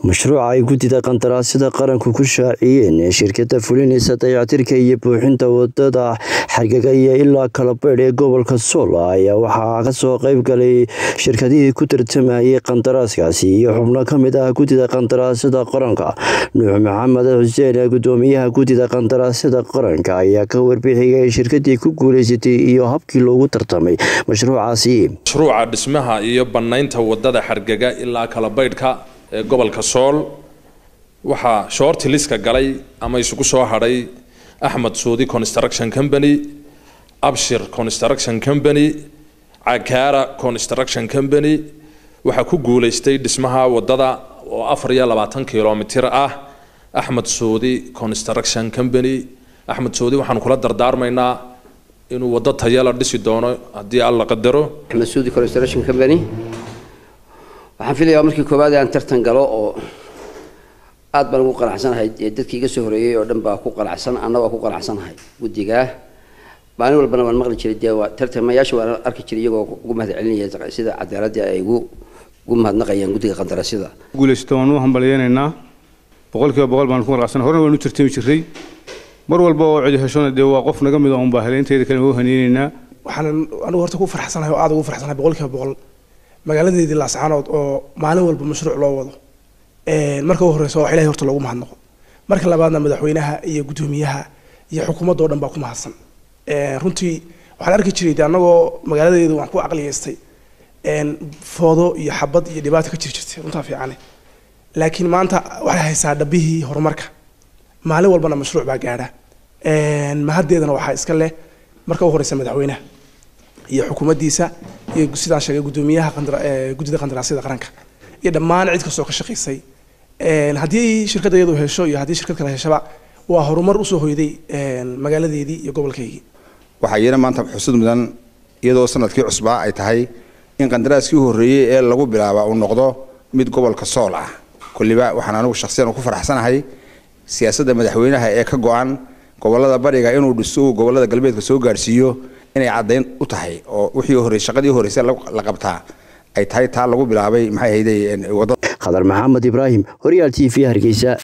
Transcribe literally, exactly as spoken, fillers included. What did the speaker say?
mashruuca ay gudida qandaraasyada qaranku ku shaaciyeen shirkadda fulinaysa dayactirka iyo buuxinta wadada Hargeysa iyo ilaa Kalabeer ee gobolka Sool ayaa waxaa ka soo qayb galay shirkadihii ku tartamayay qandaraaskaasi iyo xubno ka mid ah gudida qandaraasyada qaranka. Nuux Maxamed Xuseen, gudoomiyaha gudida qandaraasyada qaranka, ayaa ka warbixiyay shirkadii ku guuleysatay iyo habkii loogu tartamay mashruucaasi. Mashruuca dhismaha iyo banaynta wadada Hargeysa ilaa Kalabeerka ee gobolka Sool waxaa short list-ka galay ama isugu soo haray Ahmed Suudi Construction Company, Abshir Construction Company, Akara Construction Company. Waxaa ku guuleystay dhismaha wadada oo afar iyo labaatan kiiloomitir ah Ahmed Suudi Construction Company. Ahmed Suudi waxaan kula dardaarmaynaa inuu wada tayo la dhisi doono haddii Alla qadaro. Ahmed Suudi Construction Company waxaan filayaa markii koowaad aan tartan galo oo aad baan ugu qanacsanahay dadkii iga soo horeeyay oo dhan baa ku qanacsan annaga ku qanacsanahay gudiga baan walbana waan maqli jiray deewa tartamayaasha waan arki jiray iyagoo ugu mahadcelinaya sida cadaaladda ay ugu ugu mahadnaqayaan gudiga qandaraasyada guuleysto waan u hambalyeynaa boqolkiiba boqol baan ku qanacsanahay horena waan u tartami jiray mar walba oo cid heshona deewa waa qof naga mid ah oo baahleynteeda kale oo haniinayna waxaan anigu horta ku faraxsanahay oo aad ugu faraxsanahay boqolkiiba boqol magaaladeedii Laascaanood oo maalin walba mashruuc loo wado ee marka ugu horeyso wax Ilaahay horta loogu mahadnaqo marka labaadna madaxweynaha iyo gudoomiyaha iyo xukuumadda oo dhan baa ku mahadsan ee runtii waxaan arki jiray anagoo magaaladeedu waan ku aqliyeystay een foodo iyo xabad iyo dhibaato ka jirtay runta fiican laakiin maanta waxay haysaa dhabihii horumarka maalin walbana mashruuc baa gaadha een mahadeedana waxa iska leh marka ugu horeysa madaxweynaha iyo xukuumaddiisa iyo sidaan sheegay gudoomiyaha qandara ee gudida qandaraasyada qaranka iyo dhammaan cid kasta oo ka shaqeysay een hadii shirkadda iyadu hesho iyo hadii shirkad kale heshaba waa horumar u soo hoyday een magaaladeedii iyo gobolkeedii waxa yeena maanta xusud mudan iyadoo sanadkii cusbaa ay tahay in qandaraaskii horeeyay ee lagu bilaabo uu noqdo mid gobolka Sool ah kulliba waxaan anigu shakhsiyan ku faraxsanahay siyaasadda madaxweynaha ee ka go'an gobolada bariga inuu dhiso gobolada galbeedka soo gaarsiiyo inay cadeyn u tahay oo wixii hore shaqadii horeysay la qabtaa ay tahay taa lagu bilaabay maxay hayday Khadar Maxamed Ibrahim, Horyal T V Hargeysa.